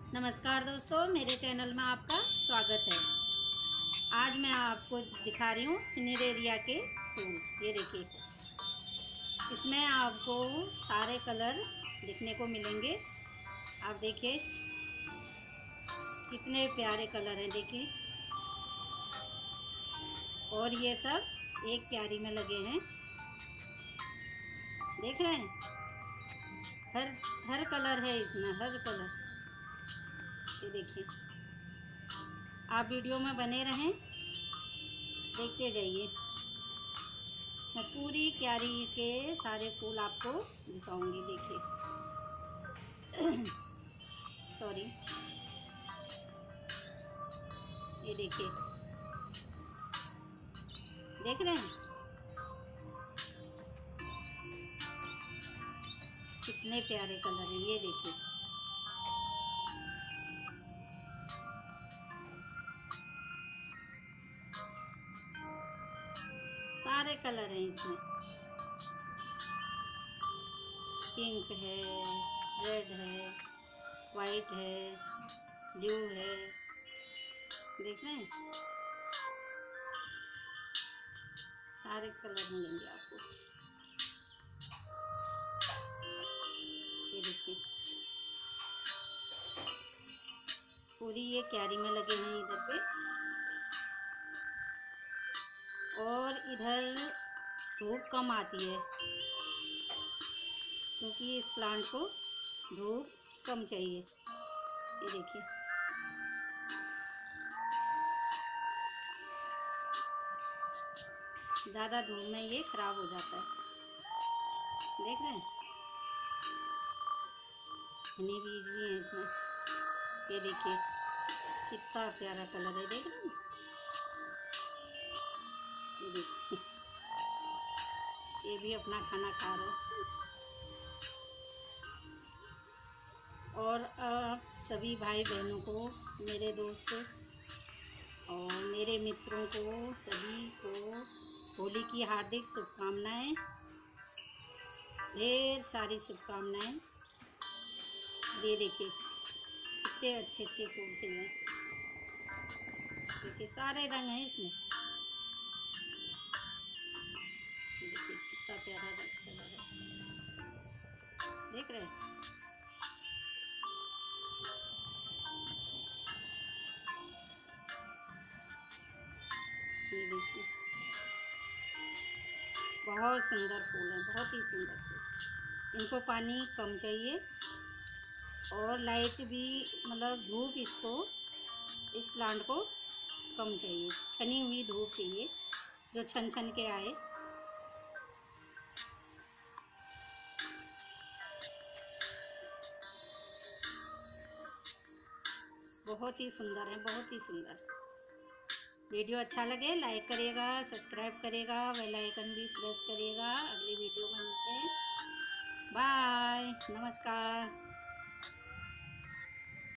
नमस्कार दोस्तों, मेरे चैनल में आपका स्वागत है। आज मैं आपको दिखा रही हूँ सिनेरेरिया के फूल। ये देखिए, इसमें आपको सारे कलर दिखने को मिलेंगे। आप देखिए कितने प्यारे कलर हैं, देखिए। और ये सब एक क्यारी में लगे हैं, देख रहे हैं। हर हर कलर है इसमें, हर कलर। ये देखिए, आप वीडियो में बने रहें, देखते जाइए। मैं पूरी क्यारी के सारे फूल आपको दिखाऊंगी। देखिए सॉरी, ये देखिए, देख रहे हैं कितने प्यारे कलर हैं। ये देखिए, सारे कलर हैं इसमें। पिंक है, रेड है, वाइट है, ब्लू है, देख रहे हैं। सारे कलर मिलेंगे आपको। ये देखिए, पूरी ये क्यारी में लगे हैं इधर पे। और इधर धूप कम आती है क्योंकि इस प्लांट को धूप कम चाहिए। ये देखिए, ज़्यादा धूप में ये खराब हो जाता है, देख रहे हैं। हनी बीज भी हैं इसमें। ये देखिए कितना प्यारा कलर है, देख रहे हैं। ये देखिए, ये भी अपना खाना खा रहे हैं। और आप सभी भाई बहनों को, मेरे दोस्तों और मेरे मित्रों को, सभी को होली की हार्दिक शुभकामनाएं, ढेर सारी शुभकामनाएं। ये देखिए कितने अच्छे अच्छे फूल खिले हैं। देखिए सारे रंग हैं इसमें। देखिए कितना प्यारा कलर है, देख रहे हैं। ये देखिए, बहुत सुंदर फूल है, बहुत ही सुंदर फूल। इनको पानी कम चाहिए और लाइट भी, मतलब धूप इसको, इस प्लांट को कम चाहिए। छनी हुई धूप चाहिए, जो छन छन के आए। बहुत ही सुंदर है, बहुत ही सुंदर। वीडियो अच्छा लगे लाइक करिएगा, सब्सक्राइब करिएगा, बेल आइकन भी प्रेस करिएगा। अगली वीडियो में मिलते हैं। बाय, नमस्कार।